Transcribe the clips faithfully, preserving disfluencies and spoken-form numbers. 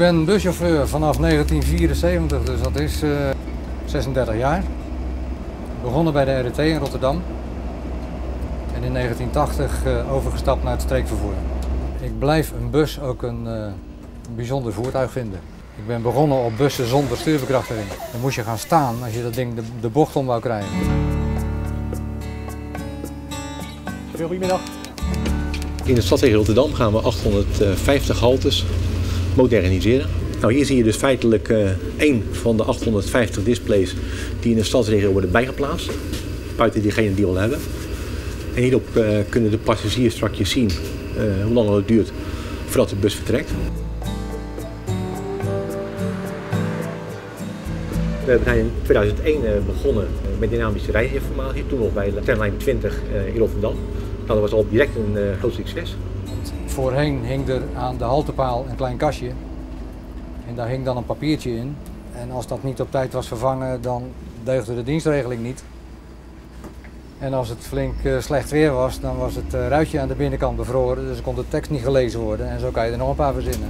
ben buschauffeur vanaf negentien vierenzeventig, dus dat is uh, zesendertig jaar. Begonnen bij de R E T in Rotterdam en in negentien tachtig uh, overgestapt naar het streekvervoer. Ik blijf een bus ook een uh, bijzonder voertuig vinden. Ik ben begonnen op bussen zonder stuurbekrachtiging. Dan moest je gaan staan als je dat ding de, de bocht om wou krijgen. Goedemiddag. In de stadsregio Rotterdam gaan we achthonderdvijftig haltes moderniseren. Nou, hier zie je dus feitelijk uh, één van de achthonderdvijftig displays die in de stadsregio worden bijgeplaatst. Buiten diegene die we al hebben. En hierop uh, kunnen de passagiers straks zien uh, hoe lang het duurt voordat de bus vertrekt. We zijn in tweeduizend één begonnen met dynamische rijinformatie, toen nog bij tramlijn twintig in Rotterdam. Nou, dat was al direct een uh, groot succes. Voorheen hing er aan de haltepaal een klein kastje en daar hing dan een papiertje in. En als dat niet op tijd was vervangen, dan deugde de dienstregeling niet. En als het flink uh, slecht weer was, dan was het uh, ruitje aan de binnenkant bevroren, dus kon de tekst niet gelezen worden en zo kan je er nog een paar verzinnen.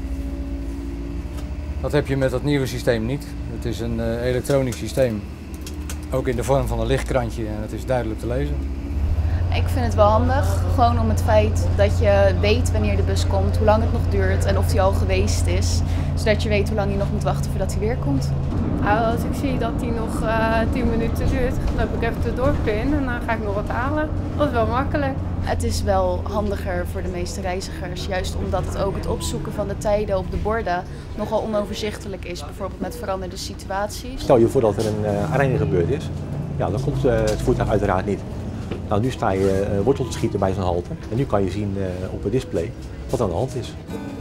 Dat heb je met dat nieuwe systeem niet. Het is een uh, elektronisch systeem, ook in de vorm van een lichtkrantje en het is duidelijk te lezen. Ik vind het wel handig, gewoon om het feit dat je weet wanneer de bus komt, hoe lang het nog duurt en of die al geweest is. Zodat je weet hoe lang je nog moet wachten voordat hij weer komt. Nou, als ik zie dat hij nog uh, tien minuten duurt, dan heb ik even de dorp in en dan ga ik nog wat halen. Dat is wel makkelijk. Het is wel handiger voor de meeste reizigers, juist omdat het ook het opzoeken van de tijden op de borden nogal onoverzichtelijk is, bijvoorbeeld met veranderde situaties. Stel je voor dat er een uh, aanrijding gebeurd is, ja, dan komt uh, het voertuig uiteraard niet. Nou, nu sta je uh, wortel te schieten bij zo'n halte en nu kan je zien uh, op het display wat aan de hand is.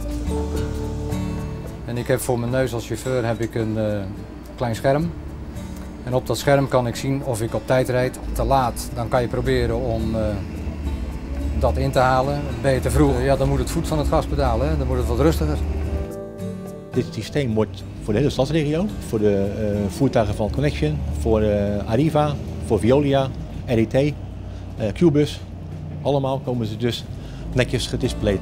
En ik heb voor mijn neus als chauffeur heb ik een uh, klein scherm. En op dat scherm kan ik zien of ik op tijd rijd. Te laat, dan kan je proberen om uh, dat in te halen. Ben je te vroeg, ja, dan moet het voet van het gaspedaal, hè? Dan moet het wat rustiger. Dit systeem wordt voor de hele stadsregio, voor de uh, voertuigen van Connection, voor uh, Arriva, voor Veolia, R E T, uh, Q-bus. Allemaal komen ze dus netjes gedisplayed.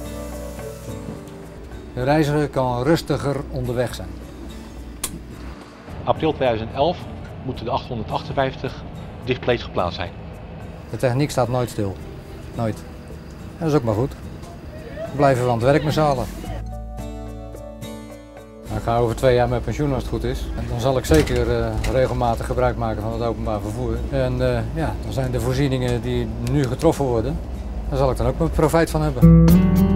De reiziger kan rustiger onderweg zijn. April tweeduizend elf moeten de achthonderdachtenvijftig displays geplaatst zijn. De techniek staat nooit stil. Nooit. En dat is ook maar goed. We blijven we aan het werk met z'n allen. Nou, ik ga over twee jaar met pensioen als het goed is. En dan zal ik zeker uh, regelmatig gebruik maken van het openbaar vervoer. En uh, ja, dan zijn de voorzieningen die nu getroffen worden, daar zal ik dan ook mijn profijt van hebben.